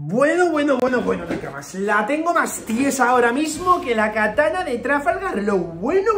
Bueno, Nakamas. La tengo más tiesa ahora mismo que la katana de Trafalgar Law. Bueno.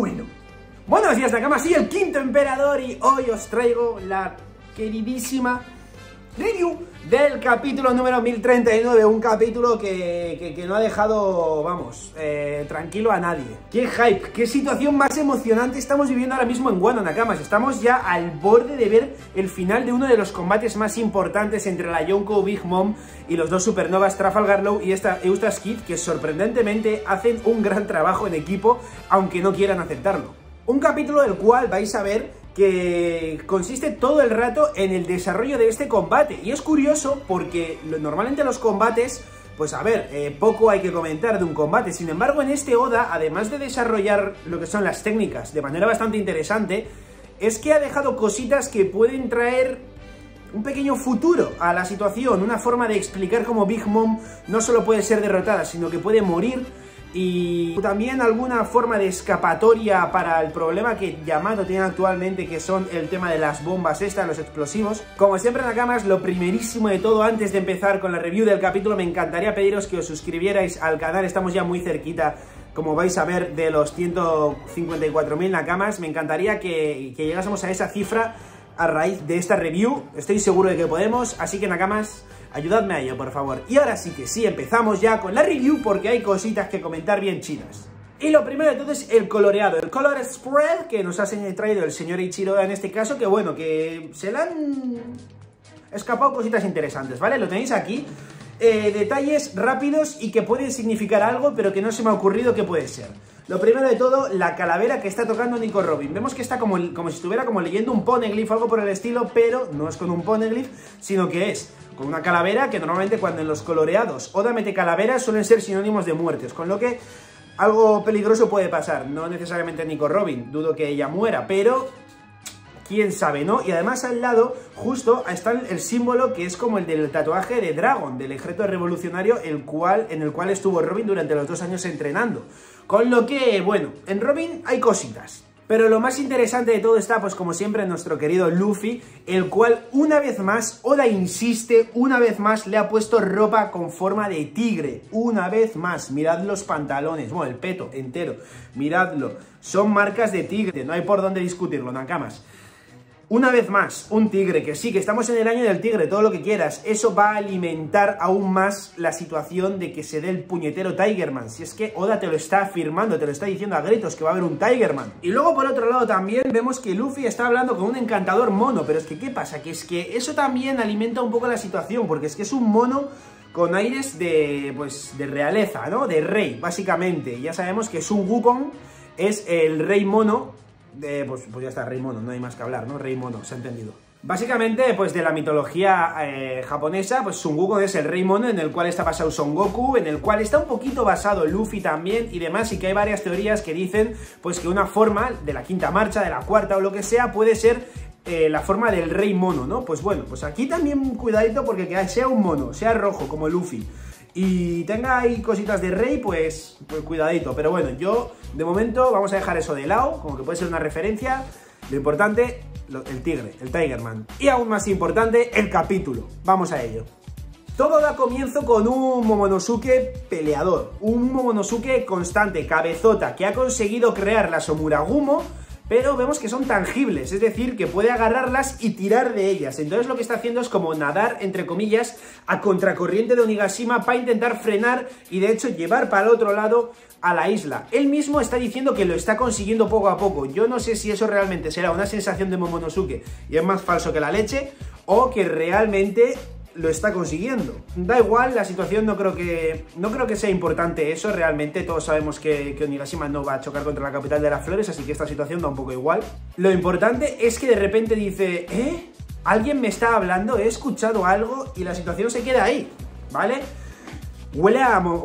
Buenos días, Nakamas. Soy el quinto emperador y hoy os traigo la queridísima review del capítulo número 1039. Un capítulo que no ha dejado, vamos, tranquilo a nadie. ¡Qué hype! ¡Qué situación más emocionante estamos viviendo ahora mismo en Wano, Nakamas! Estamos ya al borde de ver el final de uno de los combates más importantes entre la Yonko Big Mom y los dos supernovas Trafalgar Law y esta Eustace Kid, que sorprendentemente hacen un gran trabajo en equipo, aunque no quieran aceptarlo. Un capítulo del cual vais a ver que consiste todo el rato en el desarrollo de este combate. Y es curioso porque normalmente los combates, pues a ver, poco hay que comentar de un combate. Sin embargo, en este Oda, además de desarrollar lo que son las técnicas de manera bastante interesante, es que ha dejado cositas que pueden traer un pequeño futuro a la situación, una forma de explicar cómo Big Mom no solo puede ser derrotada, sino que puede morir. Y también alguna forma de escapatoria para el problema que Yamato tiene actualmente, que son el tema de las bombas estas, los explosivos. Como siempre, Nakamas, lo primerísimo de todo, antes de empezar con la review del capítulo, me encantaría pediros que os suscribierais al canal. Estamos ya muy cerquita, como vais a ver, de los 154.000 Nakamas. Me encantaría que llegásemos a esa cifra a raíz de esta review. Estoy seguro de que podemos, así que, Nakamas, ayudadme a ello, por favor. Y ahora sí que sí, empezamos ya con la review porque hay cositas que comentar bien chidas. Y lo primero de todo es el coloreado, el color spread que nos ha traído el señor Ichiro en este caso, que bueno, que se le han escapado cositas interesantes, ¿vale? Lo tenéis aquí, detalles rápidos y que pueden significar algo, pero que no se me ha ocurrido qué puede ser. Lo primero de todo, la calavera que está tocando Nico Robin. Vemos que está como si estuviera como leyendo un poneglyph o algo por el estilo, pero no es con un poneglyph, sino que es con una calavera, que normalmente cuando en los coloreados Oda mete calaveras suelen ser sinónimos de muertes, con lo que algo peligroso puede pasar. No necesariamente Nico Robin, dudo que ella muera, pero quién sabe, ¿no? Y además al lado justo está el símbolo que es como el del tatuaje de Dragon, del ejército revolucionario, en el cual estuvo Robin durante los 2 años entrenando. Con lo que, bueno, en Robin hay cositas. Pero lo más interesante de todo está, pues como siempre, en nuestro querido Luffy, el cual una vez más, Oda insiste, una vez más le ha puesto ropa con forma de tigre. Una vez más, mirad los pantalones, bueno, el peto entero, miradlo. Son marcas de tigre, no hay por dónde discutirlo, Nakamas. Una vez más, un tigre, que sí, que estamos en el año del tigre, todo lo que quieras. Eso va a alimentar aún más la situación de que se dé el puñetero Tigerman. Si es que Oda te lo está afirmando, te lo está diciendo a gritos que va a haber un Tigerman. Y luego por otro lado también vemos que Luffy está hablando con un encantador mono. Pero es que, ¿qué pasa? Que es que eso también alimenta un poco la situación, porque es que es un mono con aires de, pues, de realeza, ¿no? De rey, básicamente. Ya sabemos que Sun Wukong es el rey mono. Pues ya está, Rey Mono, no hay más que hablar, ¿no? Rey Mono, se ha entendido. Básicamente, pues de la mitología japonesa, pues Sun Wukong es el Rey Mono, en el cual está basado Son Goku, en el cual está un poquito basado Luffy también y demás, y que hay varias teorías que dicen, pues que una forma de la quinta marcha, de la cuarta o lo que sea, puede ser la forma del Rey Mono, ¿no? Pues bueno, pues aquí también cuidadito porque que sea un mono, sea rojo como Luffy, y tenga ahí cositas de rey, pues cuidadito. Pero bueno, yo de momento vamos a dejar eso de lado, como que puede ser una referencia. Lo importante, el tigre, el Tigerman. Y aún más importante, el capítulo. Vamos a ello. Todo da comienzo con un Momonosuke peleador, un Momonosuke constante, cabezota, que ha conseguido crear la Somuragumo, pero vemos que son tangibles, es decir, que puede agarrarlas y tirar de ellas. Entonces lo que está haciendo es como nadar, entre comillas, a contracorriente de Onigashima para intentar frenar y de hecho llevar para el otro lado a la isla. Él mismo está diciendo que lo está consiguiendo poco a poco. Yo no sé si eso realmente será una sensación de Momonosuke y es más falso que la leche, o que realmente lo está consiguiendo. Da igual, la situación no creo que sea importante eso, realmente todos sabemos que Onigashima no va a chocar contra la capital de las flores, así que esta situación da un poco igual. Lo importante es que de repente dice, alguien me está hablando, he escuchado algo, y la situación se queda ahí, ¿vale? Huele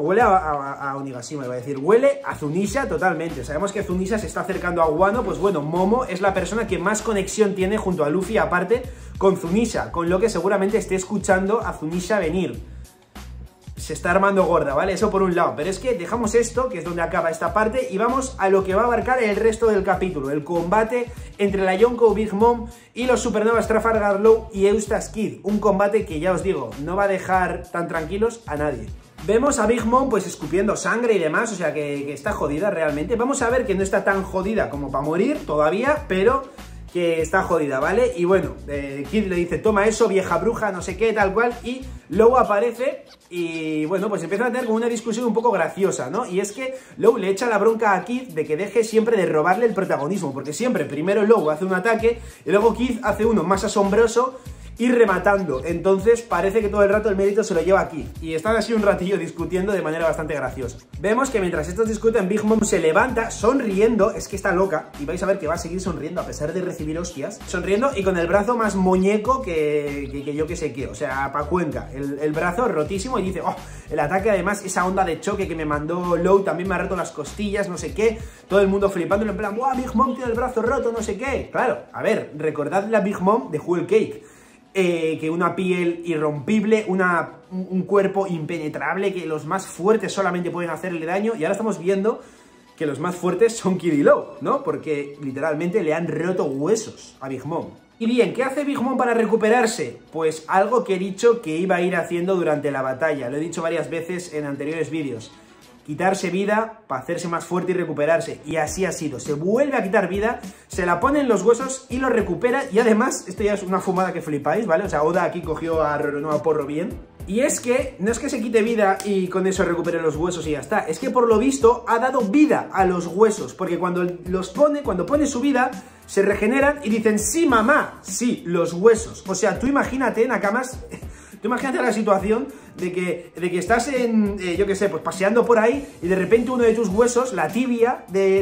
a Onigashima, iba a decir, huele a Zunisha totalmente. Sabemos que Zunisha se está acercando a Wano, pues bueno, Momo es la persona que más conexión tiene junto a Luffy, aparte con Zunisha, con lo que seguramente esté escuchando a Zunisha venir. se está armando gorda, ¿vale? Eso por un lado, pero es que dejamos esto, que es donde acaba esta parte, y vamos a lo que va a abarcar el resto del capítulo, el combate entre la Yonko Big Mom y los Supernovas Trafalgar Law y Eustace Kid, un combate que ya os digo, no va a dejar tan tranquilos a nadie. Vemos a Big Mom pues escupiendo sangre y demás, o sea que está jodida realmente. Vamos a ver que no está tan jodida como para morir todavía, pero que está jodida, ¿vale? Y bueno, Kid le dice, toma eso, vieja bruja, no sé qué, tal cual, y Law aparece y bueno, pues empiezan a tener como una discusión un poco graciosa, ¿no? Y es que Law le echa la bronca a Kid de que deje siempre de robarle el protagonismo, porque siempre primero Law hace un ataque y luego Kid hace uno más asombroso y rematando, entonces parece que todo el rato el mérito se lo lleva aquí, y están así un ratillo discutiendo de manera bastante graciosa. Vemos que mientras estos discuten, Big Mom se levanta sonriendo, es que está loca, y vais a ver que va a seguir sonriendo a pesar de recibir hostias, sonriendo y con el brazo más muñeco que yo que sé qué, o sea, pa' Cuenca, el brazo rotísimo, y dice, oh, el ataque además, esa onda de choque que me mandó Law también me ha roto las costillas, no sé qué, todo el mundo flipándolo en plan, wow, Big Mom tiene el brazo roto, no sé qué. Claro, a ver, recordad la Big Mom de Whole Cake, que una piel irrompible, un cuerpo impenetrable, que los más fuertes solamente pueden hacerle daño, y ahora estamos viendo que los más fuertes son Kid y Law, ¿no? Porque literalmente le han roto huesos a Big Mom. Y bien, ¿qué hace Big Mom para recuperarse? Pues algo que he dicho que iba a ir haciendo durante la batalla, lo he dicho varias veces en anteriores vídeos. Quitarse vida para hacerse más fuerte y recuperarse, y así ha sido, se vuelve a quitar vida, se la pone en los huesos y lo recupera, y además, esto ya es una fumada que flipáis, ¿vale? O sea, Oda aquí cogió a Roronoa Porro bien, y es que, no es que se quite vida y con eso recupere los huesos y ya está, es que por lo visto ha dado vida a los huesos, porque cuando pone su vida, se regeneran y dicen, sí mamá, sí, los huesos, o sea, tú imagínate, Nakamas... Tú imagínate la situación de que estás yo qué sé, pues paseando por ahí y de repente uno de tus huesos, la tibia de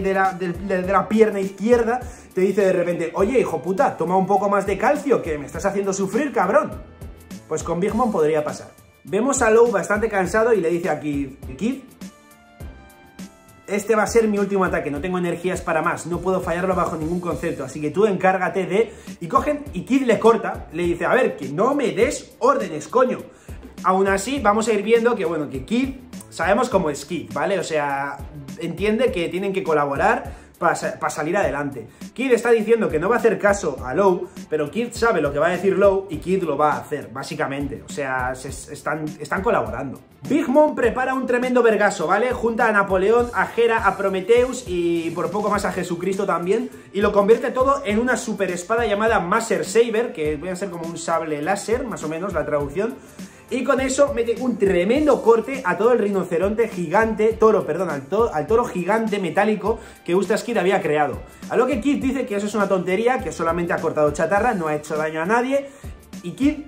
la pierna izquierda, te dice de repente, oye, hijo puta, toma un poco más de calcio, que me estás haciendo sufrir, cabrón. Pues con Big Mom podría pasar. Vemos a Law bastante cansado y le dice a Kid, este va a ser mi último ataque, no tengo energías para más, no puedo fallarlo bajo ningún concepto, así que tú encárgate de... Y cogen, y Kid le corta, le dice, a ver, que no me des órdenes, coño. Aún así, vamos a ir viendo que, bueno, que Kid, sabemos cómo es Kid, ¿vale? O sea, entiende que tienen que colaborar para salir adelante. Kid está diciendo que no va a hacer caso a Law, pero Kid sabe lo que va a decir Law y Kid lo va a hacer, básicamente. O sea, están colaborando. Big Mom prepara un tremendo vergazo, ¿vale? Junta a Napoleón, a Hera, a Prometheus y por poco más a Jesucristo también, y lo convierte todo en una super espada llamada Master Saber, que viene a ser como un sable láser, más o menos la traducción. Y con eso mete un tremendo corte a todo el rinoceronte gigante, al toro gigante metálico que Eustace Kid había creado. A lo que Kid dice que eso es una tontería, que solamente ha cortado chatarra, no ha hecho daño a nadie. Y Kid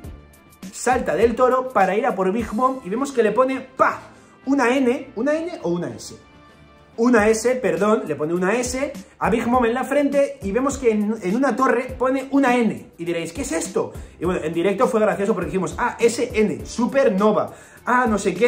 salta del toro para ir a por Big Mom y vemos que le pone, ¡pah!, una N o una S. Una S, perdón, le pone una S a Big Mom en la frente y vemos que en una torre pone una N. Y diréis, ¿qué es esto? Y bueno, en directo fue gracioso porque dijimos, ah, SN, Supernova, ah, no sé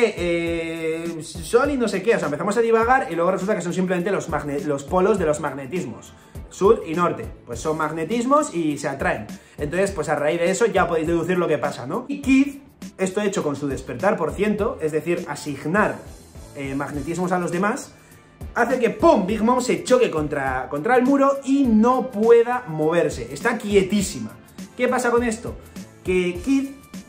qué, Sol y no sé qué. O sea, empezamos a divagar y luego resulta que son simplemente los polos de los magnetismos. Sur y norte, pues son magnetismos y se atraen. Entonces, pues a raíz de eso ya podéis deducir lo que pasa, ¿no? Y Kid, esto hecho con su despertar por ciento, es decir, asignar magnetismos a los demás, hace que ¡pum!, Big Mom se choque contra el muro y no pueda moverse. Está quietísima. ¿Qué pasa con esto? Que Kid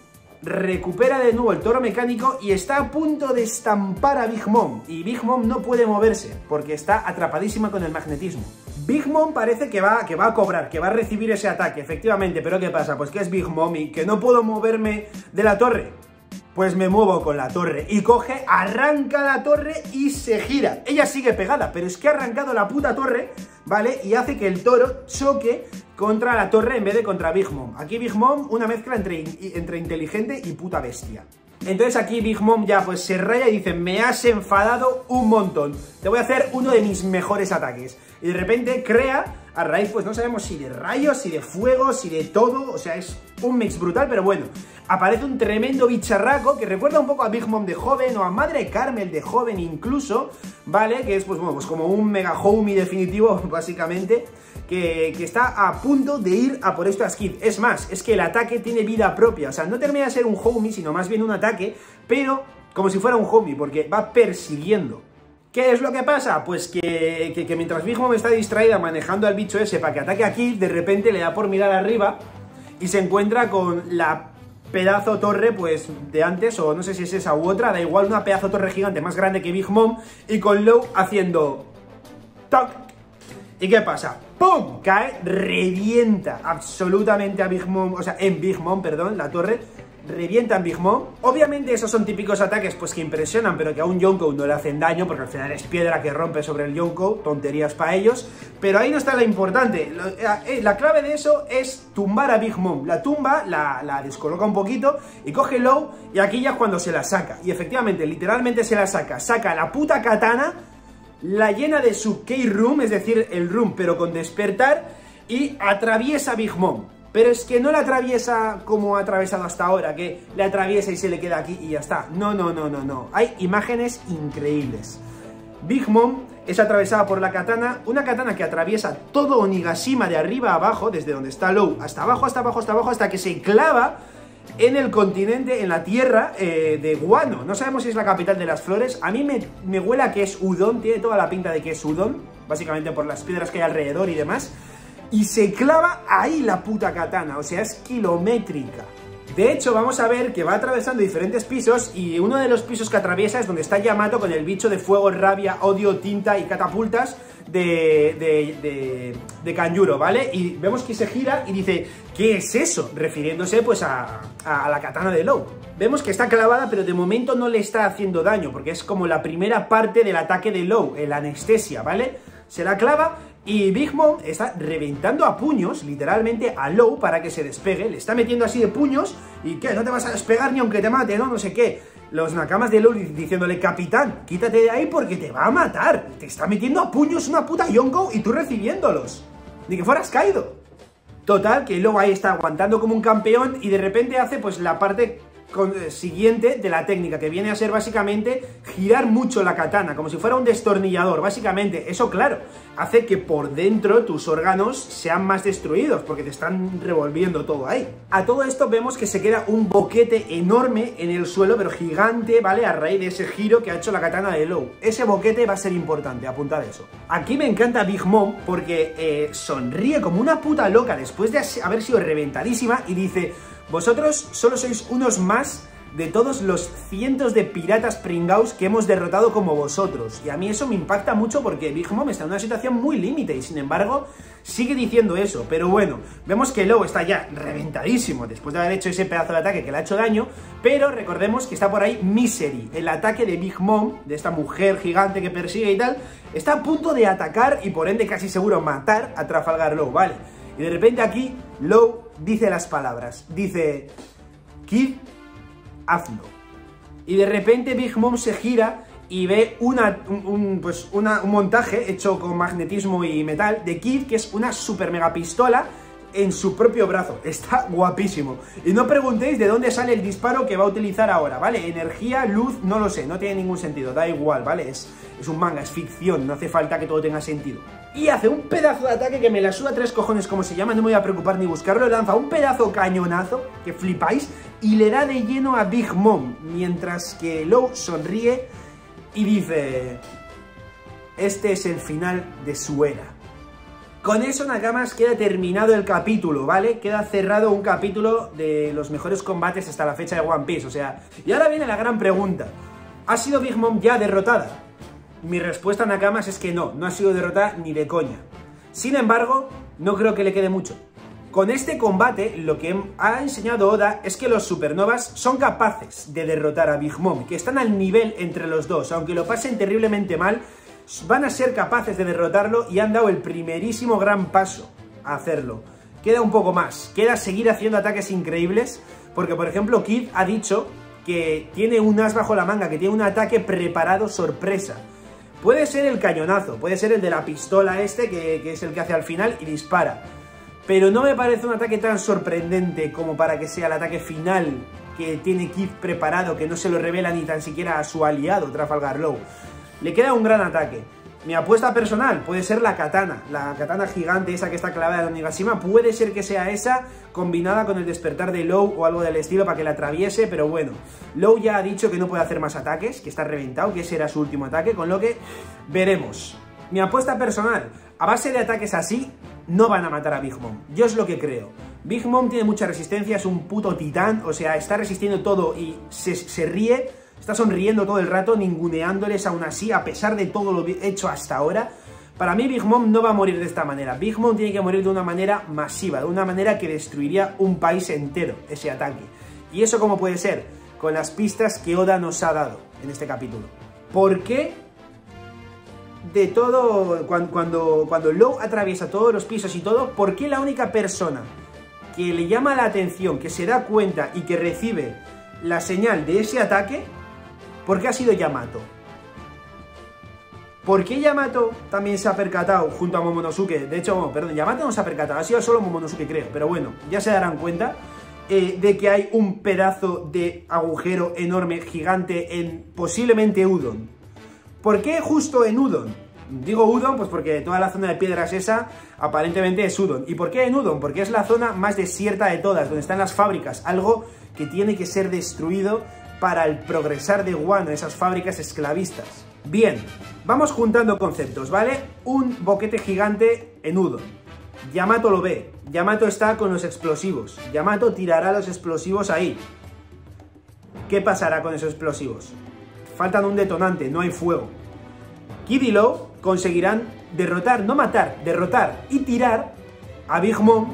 recupera de nuevo el toro mecánico y está a punto de estampar a Big Mom. Y Big Mom no puede moverse porque está atrapadísima con el magnetismo. Big Mom parece que va a cobrar, que va a recibir ese ataque, efectivamente. ¿Pero qué pasa? Pues que es Big Mom y que no puedo moverme de la torre. Pues me muevo con la torre y coge, arranca la torre y se gira. Ella sigue pegada, pero es que ha arrancado la puta torre, ¿vale? Y hace que el toro choque contra la torre en vez de contra Big Mom. Aquí Big Mom, una mezcla entre inteligente y puta bestia. Entonces aquí Big Mom ya pues se raya y dice, me has enfadado un montón, te voy a hacer uno de mis mejores ataques. Y de repente crea, a raíz pues no sabemos si de rayos, si de fuego, si de todo, o sea, es un mix brutal, pero bueno. Aparece un tremendo bicharraco que recuerda un poco a Big Mom de joven o a Madre Carmel de joven incluso, ¿vale? Que es pues bueno, pues como un mega homie definitivo, básicamente, que está a punto de ir a por estas Kid. Es más, es que el ataque tiene vida propia. O sea, no termina de ser un homie, sino más bien un ataque, pero como si fuera un homie, porque va persiguiendo. ¿Qué es lo que pasa? Pues que mientras Big Mom está distraída manejando al bicho ese para que ataque a Kid, de repente le da por mirar arriba y se encuentra con la pedazo torre, pues, de antes, o no sé si es esa u otra, da igual, una pedazo torre gigante más grande que Big Mom, y con Law haciendo toc. ¿Y qué pasa? ¡Pum! Cae, revienta absolutamente a Big Mom, o sea, en Big Mom, perdón, la torre, revienta en Big Mom. Obviamente esos son típicos ataques, pues, que impresionan, pero que a un Yonkou no le hacen daño, porque al final es piedra que rompe sobre el Yonkou, tonterías para ellos, pero ahí no está lo importante. La clave de eso es tumbar a Big Mom. La tumba, la descoloca un poquito y coge Law, y aquí ya es cuando se la saca. Y efectivamente, literalmente se la saca la puta katana, la llena de su K-Room, es decir, el room, pero con despertar, y atraviesa a Big Mom. Pero es que no la atraviesa como ha atravesado hasta ahora, que le atraviesa y se le queda aquí y ya está. No. Hay imágenes increíbles. Big Mom es atravesada por la katana, una katana que atraviesa todo Onigashima de arriba a abajo, desde donde está Law, hasta abajo, hasta que se clava en el continente, en la tierra de Guano. No sabemos si es la capital de las flores. A mí me huele a que es Udon, tiene toda la pinta de que es Udon, básicamente por las piedras que hay alrededor y demás. Y se clava ahí la puta katana, o sea, es kilométrica. De hecho, vamos a ver que va atravesando diferentes pisos, y uno de los pisos que atraviesa es donde está Yamato con el bicho de fuego, rabia, odio, tinta y catapultas de Kanjuro, ¿vale? Y vemos que se gira y dice, ¿qué es eso? Refiriéndose pues a la katana de Law. Vemos que está clavada, pero de momento no le está haciendo daño, porque es como la primera parte del ataque de Law, la anestesia, ¿vale? Se la clava y Big Mom está reventando a puños, literalmente, a Law para que se despegue. Le está metiendo así de puños y ¿qué? No te vas a despegar ni aunque te mate, ¿no? No sé qué. Los nakamas de Law diciéndole, capitán, quítate de ahí porque te va a matar. Te está metiendo a puños una puta Yonkou y tú recibiéndolos. Ni que fueras caído. Total, que Law ahí está aguantando como un campeón y de repente hace pues la parte siguiente de la técnica, que viene a ser básicamente girar mucho la katana, como si fuera un destornillador, básicamente. Eso, claro, hace que por dentro tus órganos sean más destruidos, porque te están revolviendo todo ahí. A todo esto vemos que se queda un boquete enorme en el suelo, pero gigante, ¿vale? A raíz de ese giro que ha hecho la katana de Law. Ese boquete va a ser importante, apuntad eso. Aquí me encanta Big Mom porque sonríe como una puta loca después de haber sido reventadísima y dice: vosotros solo sois unos más de todos los cientos de piratas pringaos que hemos derrotado como vosotros. Y a mí eso me impacta mucho porque Big Mom está en una situación muy límite y sin embargo sigue diciendo eso. Pero bueno, vemos que Law está ya reventadísimo después de haber hecho ese pedazo de ataque que le ha hecho daño, pero recordemos que está por ahí Misery, el ataque de Big Mom, de esta mujer gigante que persigue y tal, está a punto de atacar y por ende casi seguro matar a Trafalgar Law, ¿vale? Y de repente aquí Law dice las palabras, dice: Kid, hazlo. Y de repente Big Mom se gira y ve un montaje hecho con magnetismo y metal de Kid, que es una super mega pistola en su propio brazo. Está guapísimo. Y no preguntéis de dónde sale el disparo que va a utilizar ahora, ¿vale? Energía, luz, no lo sé, no tiene ningún sentido, da igual, ¿vale? Es un manga, es ficción, no hace falta que todo tenga sentido. Y hace un pedazo de ataque que me la suda tres cojones como se llama, no me voy a preocupar ni buscarlo. Lanza un pedazo cañonazo, que flipáis, y le da de lleno a Big Mom, mientras que Law sonríe y dice: este es el final de su era. Con eso, Nakamas, queda terminado el capítulo, ¿vale? Queda cerrado un capítulo de los mejores combates hasta la fecha de One Piece, o sea... Y ahora viene la gran pregunta: ¿ha sido Big Mom ya derrotada? Mi respuesta, Nakamas, es que no ha sido derrotada ni de coña. Sin embargo, no creo que le quede mucho. Con este combate, lo que ha enseñado Oda es que los supernovas son capaces de derrotar a Big Mom, que están al nivel entre los dos, aunque lo pasen terriblemente mal, van a ser capaces de derrotarlo y han dado el primerísimo gran paso a hacerlo. Queda un poco más, queda seguir haciendo ataques increíbles, porque por ejemplo Kid ha dicho que tiene un as bajo la manga, que tiene un ataque preparado sorpresa. Puede ser el cañonazo, puede ser el de la pistola que es el que hace al final y dispara. Pero no me parece un ataque tan sorprendente como para que sea el ataque final que tiene Kid preparado, que no se lo revela ni tan siquiera a su aliado, Trafalgar Law. Le queda un gran ataque. Mi apuesta personal puede ser la katana gigante esa que está clavada en Onigashima, puede ser que sea esa, combinada con el despertar de Law o algo del estilo para que la atraviese, pero bueno, Law ya ha dicho que no puede hacer más ataques, que está reventado, que ese era su último ataque, con lo que veremos. Mi apuesta personal, a base de ataques así, no van a matar a Big Mom, yo es lo que creo. Big Mom tiene mucha resistencia, es un puto titán, o sea, está resistiendo todo y se ríe. Está sonriendo todo el rato, ninguneándoles aún así, a pesar de todo lo hecho hasta ahora. Para mí Big Mom no va a morir de esta manera. Big Mom tiene que morir de una manera masiva, de una manera que destruiría un país entero, ese ataque. ¿Y eso cómo puede ser? Con las pistas que Oda nos ha dado en este capítulo. ¿Por qué de todo, cuando Law atraviesa todos los pisos y todo, por qué la única persona que le llama la atención, que se da cuenta y que recibe la señal de ese ataque, ¿por qué ha sido Yamato? ¿Por qué Yamato también se ha percatado junto a Momonosuke? De hecho, perdón, Yamato no se ha percatado, ha sido solo Momonosuke, creo. Pero bueno, ya se darán cuenta de que hay un pedazo de agujero enorme, gigante, en posiblemente Udon. ¿Por qué justo en Udon? Digo Udon, pues porque toda la zona de piedras esa aparentemente es Udon. ¿Y por qué en Udon? Porque es la zona más desierta de todas, donde están las fábricas, algo que tiene que ser destruido para el progresar de Wano, esas fábricas esclavistas. Bien, vamos juntando conceptos, ¿vale? Un boquete gigante en Udon. Yamato lo ve, Yamato está con los explosivos, Yamato tirará los explosivos ahí. ¿Qué pasará con esos explosivos? Faltan un detonante, no hay fuego. Kid y Law conseguirán derrotar, no matar, derrotar y tirar a Big Mom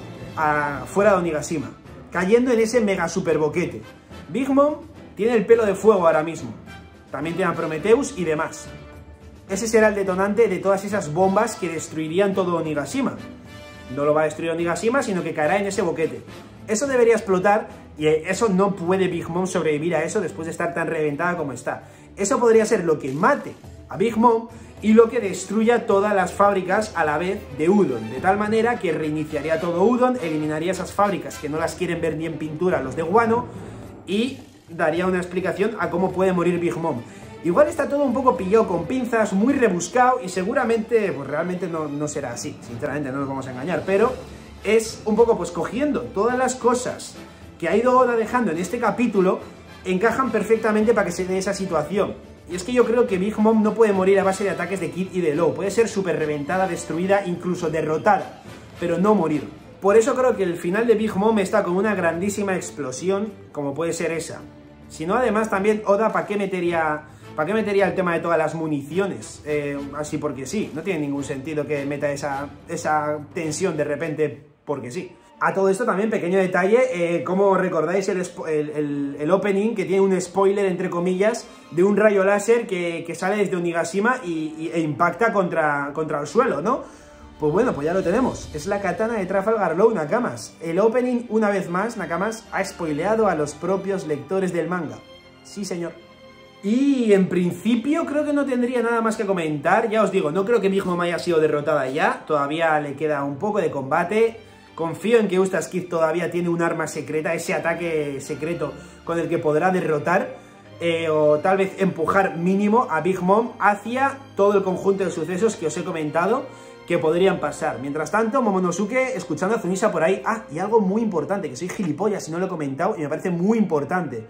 fuera de Onigashima, cayendo en ese mega super boquete. Big Mom tiene el pelo de fuego ahora mismo. También tiene a Prometheus y demás. Ese será el detonante de todas esas bombas que destruirían todo Onigashima. No lo va a destruir Onigashima, sino que caerá en ese boquete. Eso debería explotar y eso no puede Big Mom sobrevivir a eso después de estar tan reventada como está. Eso podría ser lo que mate a Big Mom y lo que destruya todas las fábricas a la vez de Udon, de tal manera que reiniciaría todo Udon, eliminaría esas fábricas que no las quieren ver ni en pintura los de Wano y daría una explicación a cómo puede morir Big Mom. Igual está todo un poco pillado con pinzas, muy rebuscado y seguramente, pues realmente no será así, sinceramente no nos vamos a engañar, pero es un poco pues cogiendo todas las cosas que ha ido Oda dejando en este capítulo, encajan perfectamente para que se dé esa situación. Y es que yo creo que Big Mom no puede morir a base de ataques de Kid y de Law, puede ser súper reventada, destruida, incluso derrotada, pero no morir. Por eso creo que el final de Big Mom está con una grandísima explosión, como puede ser esa. Si no, además también Oda, ¿para qué metería el tema de todas las municiones? Así porque sí, no tiene ningún sentido que meta esa tensión de repente porque sí. A todo esto también, pequeño detalle, como recordáis el opening, que tiene un spoiler, entre comillas, de un rayo láser que sale desde Onigashima e impacta contra el suelo, ¿no? Pues bueno, pues ya lo tenemos. Es la katana de Trafalgar Law, Nakamas. El opening, una vez más, Nakamas, ha spoileado a los propios lectores del manga. Sí, señor. Y en principio creo que no tendría nada más que comentar. Ya os digo, no creo que Big Mom haya sido derrotada ya. Todavía le queda un poco de combate. Confío en que Eustace Kid todavía tiene un arma secreta, ese ataque secreto con el que podrá derrotar o tal vez empujar mínimo a Big Mom hacia todo el conjunto de sucesos que os he comentado que podrían pasar. Mientras tanto, Momonosuke escuchando a Zunisa por ahí. Ah, y algo muy importante, que soy gilipollas si no lo he comentado y me parece muy importante.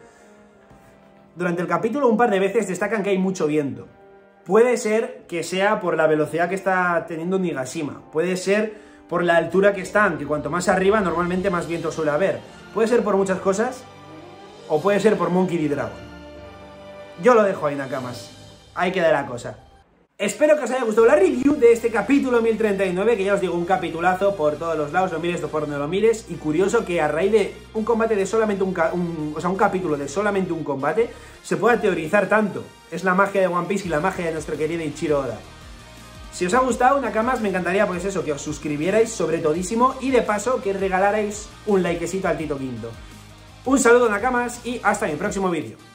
Durante el capítulo un par de veces destacan que hay mucho viento. Puede ser que sea por la velocidad que está teniendo Onigashima. Puede ser por la altura que están, que cuanto más arriba normalmente más viento suele haber. Puede ser por muchas cosas, o puede ser por Monkey D. Dragon. Yo lo dejo ahí, Nakamas. Ahí queda la cosa. Espero que os haya gustado la review de este capítulo 1039, que ya os digo, un capitulazo por todos los lados, lo mires por donde lo mires, y curioso que a raíz de un combate de solamente un capítulo de solamente un combate, se pueda teorizar tanto. Es la magia de One Piece y la magia de nuestro querido Ichiro Oda. Si os ha gustado, Nakamas, me encantaría pues eso, que os suscribierais sobre todísimo y de paso que regalarais un likecito al Tito Quinto. Un saludo, Nakamas, y hasta mi próximo vídeo.